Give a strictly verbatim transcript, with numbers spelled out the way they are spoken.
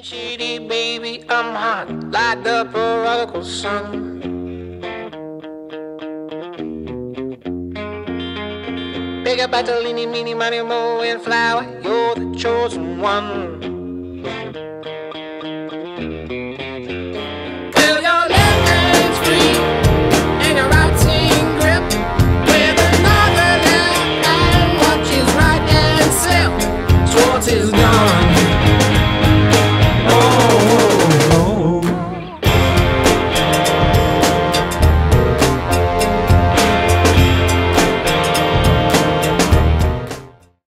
Shady baby, I'm hot like the prodigal son. Big up Bartolini, meeny, money, mo, and flower, you're the chosen one.